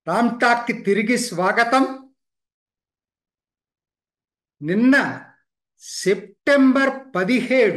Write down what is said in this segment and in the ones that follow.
Ram talk కి తిరిగి స్వాగతం. నిన్న సెప్టెంబర్ 17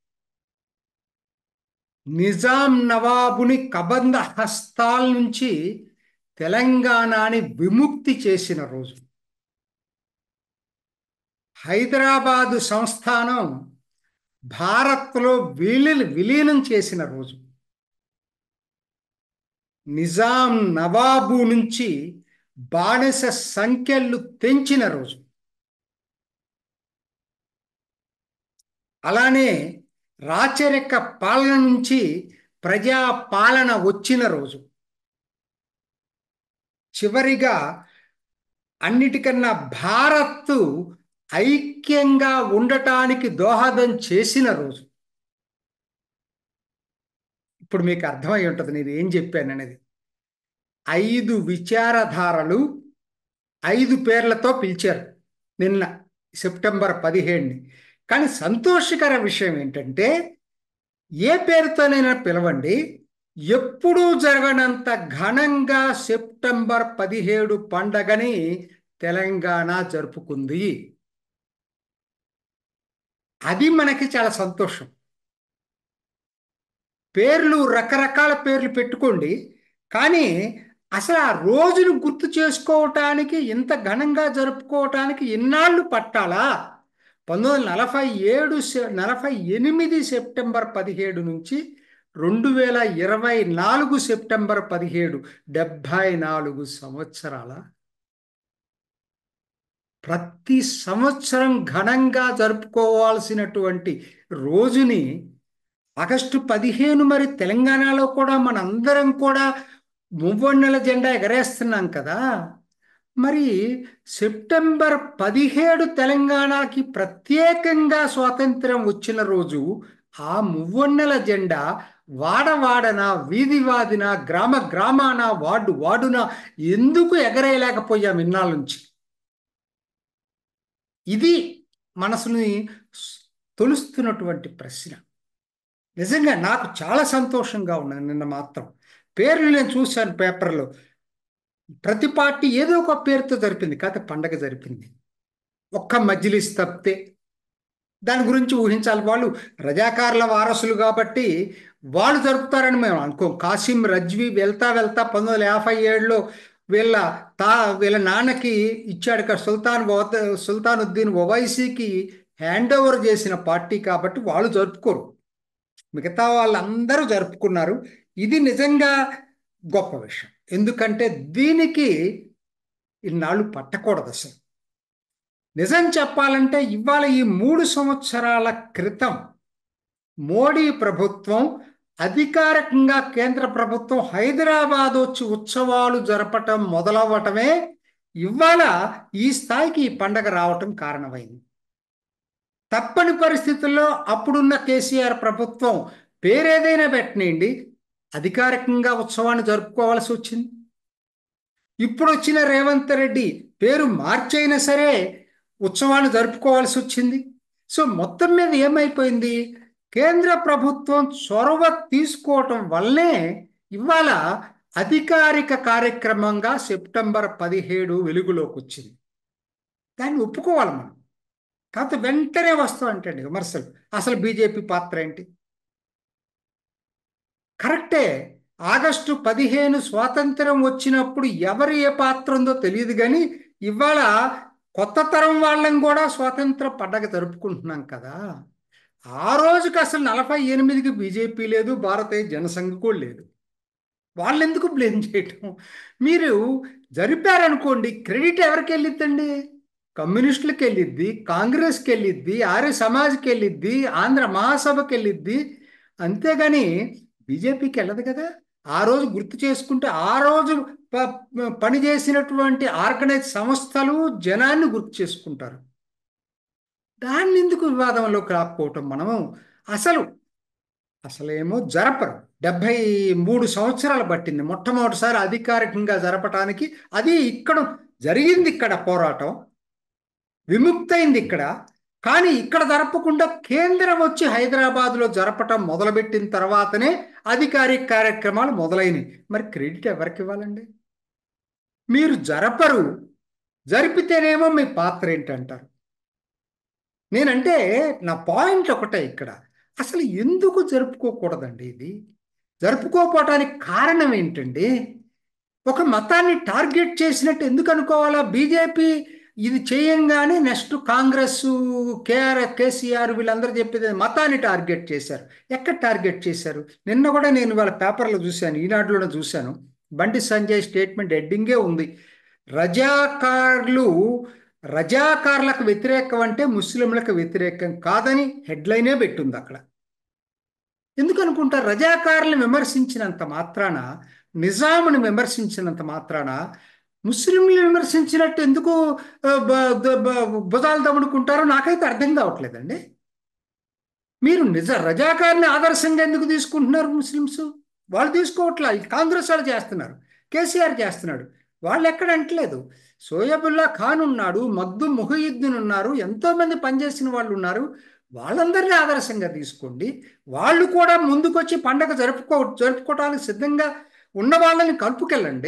నిజాం నవాబుని కబంధ హస్తాల నుంచి తెలంగాణని విముక్తి చేసిన రోజు. హైదరాబాదు సంస్థానం భారత్లో విలీనం చేసిన రోజు. నిజాం నవాబు నుంచి బానిస సంఖ్యలు తెంచిన రోజు. అలానే రాచరిక పాలన నుంచి ప్రజా పాలన వచ్చిన రోజు. చివరిగా అన్నిటికన్నా భారత్ ఐక్యంగా ఉండటానికి దోహదం చేసిన రోజు. ఇప్పుడు మీకు అర్థమై ఉంటుంది నేను ఏం చెప్పాను అనేది. 5 విచారధారలు 5 పేర్లతో పిలిచారు నిన్న సెప్టెంబర్ 17ని. కానీ సంతోషకర విషయం ఏంటంటే ఏ పేరుతోనైనా పిలవండి, ఎప్పుడూ జరగనంత ఘనంగా సెప్టెంబర్ 17 పండగని తెలంగాణ జరుపుకుంది. అది మనకి చాలా సంతోషం. పేర్లు రకరకాల పేర్లు పెట్టుకోండి, కానీ అసలు ఆ రోజును గుర్తు చేసుకోవటానికి ఇంత ఘనంగా జరుపుకోవటానికి ఇన్నాళ్ళు పట్టాలా? 1948 సెప్టెంబర్ 17 నుంచి 2024 సెప్టెంబర్ 17, 74 సంవత్సరాల. ప్రతి సంవత్సరం ఘనంగా జరుపుకోవాల్సినటువంటి రోజుని ఆగస్టు 15 మరి తెలంగాణలో కూడా మనందరం కూడా మువ్వన్నెల జెండా ఎగరేస్తున్నాం కదా. మరి సెప్టెంబర్ 17 తెలంగాణకి ప్రత్యేకంగా స్వాతంత్రం వచ్చిన రోజు ఆ మువ్వన్నెల జెండా వాడవాడన, వీధి వాదిన, గ్రామ గ్రామాన, వార్డు వార్డున ఎందుకు ఎగరేయలేకపోయాం ఇన్నాళ్ళ నుంచి? ఇది మనసుని తొలుస్తున్నటువంటి ప్రశ్న. నిజంగా నాకు చాలా సంతోషంగా ఉన్నది. నిన్న మాత్రం పేర్లు నేను చూశాను పేపర్లో. ప్రతి పార్టీ ఏదో ఒక పేరుతో జరిపింది, కాకపోతే పండగ జరిపింది. ఒక్క మజ్లిస్ తప్పితే దాని గురించి ఊహించాలి. వాళ్ళు రజాకార్ల వారసులు కాబట్టి వాళ్ళు జరుపుతారని మేము అనుకోం. కాసిం రజ్వీ వెళ్తా వెళ్తా 1957లో వీళ్ళ నాన్నకి ఇచ్చాడు కదా, సుల్తానుద్దీన్ ఓవైసీకి హ్యాండ్ ఓవర్ చేసిన పార్టీ కాబట్టి వాళ్ళు జరుపుకోరు. మిగతా వాళ్ళందరూ జరుపుకున్నారు. ఇది నిజంగా గొప్ప విషయం. ఎందుకంటే దీనికి ఇన్నాళ్ళు పట్టకూడదు. అసలు నిజం చెప్పాలంటే ఇవాళ ఈ 3 సంవత్సరాల క్రితం మోడీ ప్రభుత్వం అధికారికంగా కేంద్ర ప్రభుత్వం హైదరాబాద్ వచ్చి ఉత్సవాలు జరపటం మొదలవ్వటమే ఇవాళ ఈ స్థాయికి ఈ పండగ రావటం కారణమైంది. తప్పని పరిస్థితుల్లో అప్పుడున్న కేసీఆర్ ప్రభుత్వం పేరేదైనా పెట్టనియండి, అధికారికంగా ఉత్సవాన్ని జరుపుకోవాల్సి వచ్చింది. ఇప్పుడు వచ్చిన రేవంత్ రెడ్డి పేరు మార్చైనా సరే ఉత్సవాన్ని జరుపుకోవాల్సి వచ్చింది. సో మొత్తం మీద ఏమైపోయింది, కేంద్ర ప్రభుత్వం చొరవ తీసుకోవటం వల్లే ఇవాళ అధికారిక కార్యక్రమంగా సెప్టెంబర్ 17 వెలుగులోకి వచ్చింది. దాన్ని ఒప్పుకోవాలి మనం. కాకపోతే వెంటనే వస్తాం అంటే విమర్శలు. అసలు బీజేపీ పాత్ర ఏంటి? కరెక్టే, ఆగస్టు 15 స్వాతంత్రం వచ్చినప్పుడు ఎవరు ఏ పాత్ర ఉందో తెలియదు, కానీ ఇవాళ కొత్త తరం వాళ్ళని కూడా స్వాతంత్ర పండగ జరుపుకుంటున్నాం కదా. ఆ రోజుకి అసలు 48కి బీజేపీ లేదు, భారతీయ జనసంఘ్ కూడా లేదు. వాళ్ళు ఎందుకు బ్లేమ్ చేయటం? మీరు జరిపారనుకోండి, క్రెడిట్ ఎవరికి వెళ్ళిద్దండి? కమ్యూనిస్టులకి వెళ్ళిద్ది, కాంగ్రెస్కి వెళ్ళిద్ది, ఆర్య సమాజ్కి వెళ్ళిద్ది, ఆంధ్ర మహాసభకి వెళ్ళిద్ది. అంతేగాని బీజేపీకి వెళ్ళదు కదా. ఆ రోజు గుర్తు చేసుకుంటే ఆ రోజు పనిచేసినటువంటి ఆర్గనైజ్ సంస్థలు జనాన్ని గుర్తు చేసుకుంటారు. దాన్ని ఎందుకు వివాదంలోకి రాకపోవటం మనము? అసలేమో జరపరు. 73 సంవత్సరాలు పట్టింది మొట్టమొదటిసారి అధికారికంగా జరపటానికి. అది ఇక్కడ జరిగింది, ఇక్కడ పోరాటం విముక్తయింది ఇక్కడ. కానీ ఇక్కడ జరపకుండా కేంద్రం వచ్చి హైదరాబాద్లో జరపటం మొదలుపెట్టిన తర్వాతనే అధికారిక కార్యక్రమాలు మొదలైనవి. మరి క్రెడిట్ ఎవరికి ఇవ్వాలండి? మీరు జరపరు, జరిపితేనేమో మీ పాత్ర ఏంటంటారు. నేనంటే నా పాయింట్ ఒకటే ఇక్కడ. అసలు ఎందుకు జరుపుకోకూడదండి ఇది? జరుపుకోకపోవటానికి కారణం ఏంటండి? ఒక మతాన్ని టార్గెట్ చేసినట్టు ఎందుకు అనుకోవాలా? బీజేపీ ఇది చేయంగానే నెక్స్ట్ కాంగ్రెస్, కేసీఆర్ వీళ్ళందరూ చెప్పేది మతాన్ని టార్గెట్ చేశారు. ఎక్కడ టార్గెట్ చేశారు? నిన్న కూడా నేను వాళ్ళ పేపర్లో చూశాను, ఈనాడులోనే చూశాను. బండి సంజయ్ స్టేట్మెంట్ హెడ్డింగే ఉంది. రజాకార్లు రజాకార్లకు వ్యతిరేకం అంటే ముస్లింలకు వ్యతిరేకం కాదని హెడ్లైనే పెట్టుంది అక్కడ. ఎందుకు అనుకుంటారు? రజాకారులను విమర్శించినంత మాత్రాన, నిజామును విమర్శించినంత మాత్రాన ముస్లింలు విమర్శించినట్టు ఎందుకు భుజాలు దమ్ముడుకుంటారో నాకైతే అర్థం కావట్లేదండి. మీరు రజాకారుని ఆదర్శంగా ఎందుకు తీసుకుంటున్నారు ముస్లిమ్స్? వాళ్ళు తీసుకోవట్లా, కాంగ్రెస్ వాళ్ళు చేస్తున్నారు, కేసీఆర్ చేస్తున్నాడు. వాళ్ళు ఎక్కడ అంటలేదు. సోయబుల్లా ఖాన్ ఉన్నాడు, మగ్దు ముహయిద్దీన్ ఉన్నారు, ఎంతోమంది పనిచేసిన వాళ్ళు ఉన్నారు. వాళ్ళందరినీ ఆదర్శంగా తీసుకోండి. వాళ్ళు కూడా ముందుకొచ్చి పండగ జరుపుకోవడానికి సిద్ధంగా ఉన్న వాళ్ళని కలుపుకెళ్ళండి.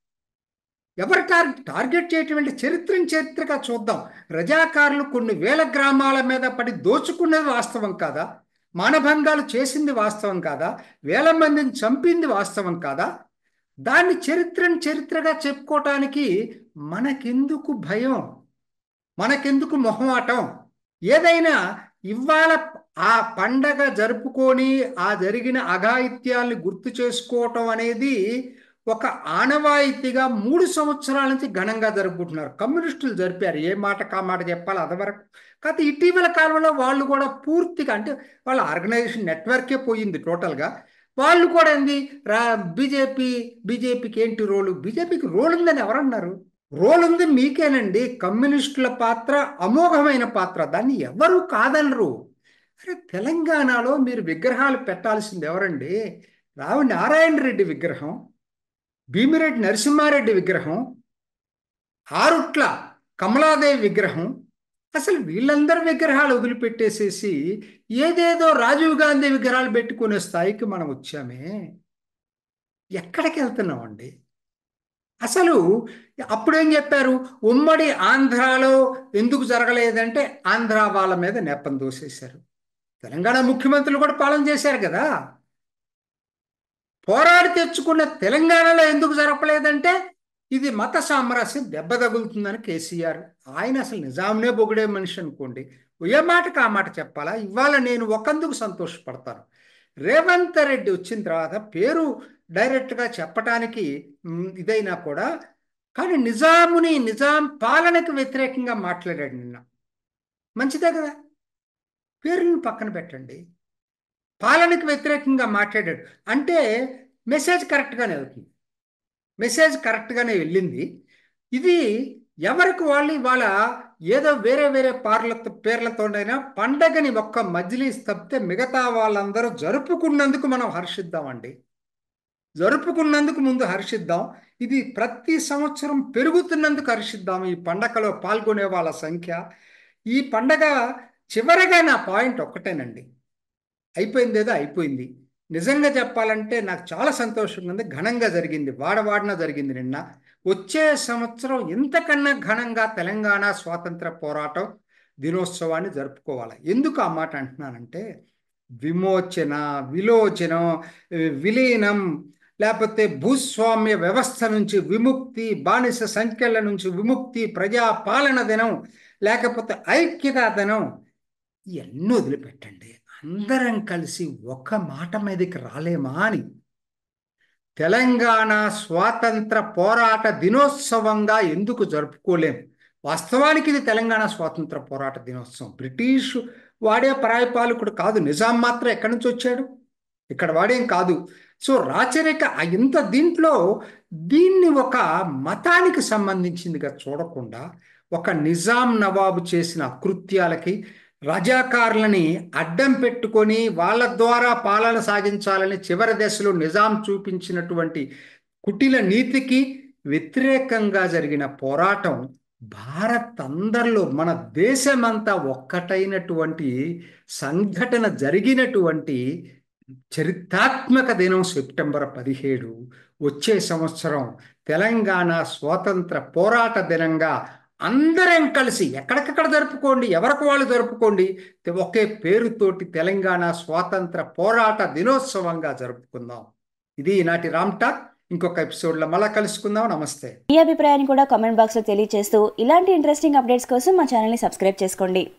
ఎవరు టార్గెట్ చేయటువంటి చరిత్రగా చూద్దాం. రజాకారులు కొన్ని వేల గ్రామాల మీద పడి దోచుకున్నది వాస్తవం కాదా? మానభంగాలు చేసింది వాస్తవం కాదా? వేల మందిని చంపింది వాస్తవం కాదా? దాన్ని చరిత్రగా చెప్పుకోవటానికి మనకెందుకు భయం? మనకెందుకు మొహమాటం? ఏదైనా ఇవాళ ఆ పండగ జరుపుకొని ఆ జరిగిన అఘాయిత్యాల్ని గుర్తు చేసుకోవటం అనేది ఒక ఆనవాయితీగా 3 సంవత్సరాల నుంచి ఘనంగా జరుపుకుంటున్నారు. కమ్యూనిస్టులు జరిపారు, ఏ మాట కామాట చెప్పాలి అదివరకు. కాకపోతే ఇటీవల కాలంలో వాళ్ళు కూడా పూర్తిగా, అంటే వాళ్ళ ఆర్గనైజేషన్ నెట్వర్కే పోయింది టోటల్గా. వాళ్ళు కూడా ఏంది బీజేపీకి ఏంటి రోలు? బీజేపీకి రోల్ ఉందని ఎవరన్నారు? రోల్ ఉంది మీకేనండి. కమ్యూనిస్టుల పాత్ర అమోఘమైన పాత్ర, దాన్ని ఎవరు కాదనరు. అరే, తెలంగాణలో మీరు విగ్రహాలు పెట్టాల్సింది ఎవరండి? రావి నారాయణ రెడ్డి విగ్రహం, భీమిరెడ్డి నరసింహారెడ్డి విగ్రహం, ఆరుట్ల కమలాదేవి విగ్రహం. అసలు వీళ్ళందరి విగ్రహాలు వదిలిపెట్టేసేసి ఏదేదో రాజీవ్ గాంధీ విగ్రహాలు పెట్టుకునే స్థాయికి మనం వచ్చామే. ఎక్కడికి వెళ్తున్నామండి అసలు? అప్పుడేం చెప్పారు? ఉమ్మడి ఆంధ్రాలో ఎందుకు జరగలేదంటే ఆంధ్ర వాళ్ళ మీద నెపం దోసేశారు. తెలంగాణ ముఖ్యమంత్రులు కూడా పాలన చేశారు కదా. పోరాడి తెచ్చుకున్న తెలంగాణలో ఎందుకు జరపలేదంటే ఇది మత సామరస్యం దెబ్బ తగులుతుందని కేసీఆర్. ఆయన అసలు నిజాంనే పొగిడే మనిషి అనుకోండి. ఏ మాటకు ఆ మాట చెప్పాలా? ఇవాళ నేను ఒకందుకు సంతోషపడతాను. రేవంత్ రెడ్డి వచ్చిన తర్వాత పేరు డైరెక్ట్గా చెప్పటానికి ఇదైనా కూడా, కానీ నిజాం పాలనకు వ్యతిరేకంగా మాట్లాడాడు నిన్న. మంచిదే కదా, పేరుని పక్కన పెట్టండి. పాలనకు వ్యతిరేకంగా మాట్లాడాడు అంటే మెసేజ్ కరెక్ట్గానే అవుతుంది, మెసేజ్ కరెక్ట్గానే వెళ్ళింది. ఇది ఎవరికి వాళ్ళు ఇవాళ ఏదో వేరే వేరే పేర్లతోనైనా పండగని ఒక్క మజ్లిస్ తప్పితే మిగతా వాళ్ళందరూ జరుపుకున్నందుకు మనం హర్షిద్దామండి. జరుపుకున్నందుకు ముందు హర్షిద్దాం. ఇది ప్రతి సంవత్సరం పెరుగుతున్నందుకు హర్షిద్దాం. ఈ పండగలో పాల్గొనే వాళ్ళ సంఖ్య, ఈ పండగ చివరగా నా పాయింట్ ఒక్కటేనండి. అయిపోయింది ఏదో అయిపోయింది. నిజంగా చెప్పాలంటే నాకు చాలా సంతోషంగా ఉంది. ఘనంగా జరిగింది, వాడవాడిన జరిగింది నిన్న. వచ్చే సంవత్సరం ఇంతకన్నా ఘనంగా తెలంగాణ స్వాతంత్ర పోరాటం దినోత్సవాన్ని జరుపుకోవాలి. ఎందుకు ఆ మాట అంటున్నానంటే విమోచన, విలోచనం, విలీనం, లేకపోతే భూస్వామ్య వ్యవస్థ నుంచి విముక్తి, బానిస సంఖ్యల నుంచి విముక్తి, ప్రజాపాలన దినం, లేకపోతే ఐక్యతా దినం, ఇవన్నీ వదిలిపెట్టండి. అందరం కలిసి ఒక మాట మీదకి రాలేమా అని తెలంగాణ స్వాతంత్ర పోరాట దినోత్సవంగా ఎందుకు జరుపుకోలేం? వాస్తవానికి ఇది తెలంగాణ స్వాతంత్ర పోరాట దినోత్సవం. బ్రిటిష్ వాడే పరాయి పాలకుడు కాదు. నిజాం మాత్రం ఎక్కడి నుంచి వచ్చాడు? ఇక్కడ వాడేం కాదు. సో రాచరిక ఇంత దీంట్లో దీన్ని ఒక మతానికి సంబంధించిందిగా చూడకుండా ఒక నిజాం నవాబు చేసిన అకృత్యాలకి, రజాకారులని అడ్డం పెట్టుకొని వాళ్ళ ద్వారా పాలన సాగించాలని చివరి దశలో నిజాం చూపించినటువంటి కుటిల నీతికి వ్యతిరేకంగా జరిగిన పోరాటం భారత్ అందరిలో, మన దేశమంతా ఒక్కటైనటువంటి సంఘటన జరిగినటువంటి చరిత్రాత్మక దినం సెప్టెంబర్ 17. వచ్చే సంవత్సరం తెలంగాణ స్వాతంత్ర పోరాట దినంగా అందరం కలిసి ఎక్కడికక్కడ జరుపుకోండి, ఎవరికి వాళ్ళు జరుపుకోండి, ఒకే పేరుతోటి తెలంగాణ స్వాతంత్ర పోరాట దినోత్సవంగా జరుపుకుందాం. ఇది ఈనాటి రామ్ టాక్. ఇంకొక ఎపిసోడ్లో మళ్ళా కలుసుకుందాం. నమస్తే. మీ అభిప్రాయాన్ని కూడా కామెంట్ బాక్స్లో తెలియజేస్తూ ఇలాంటి ఇంట్రెస్టింగ్ అప్డేట్స్ కోసం మా ఛానల్ని సబ్స్క్రైబ్ చేసుకోండి.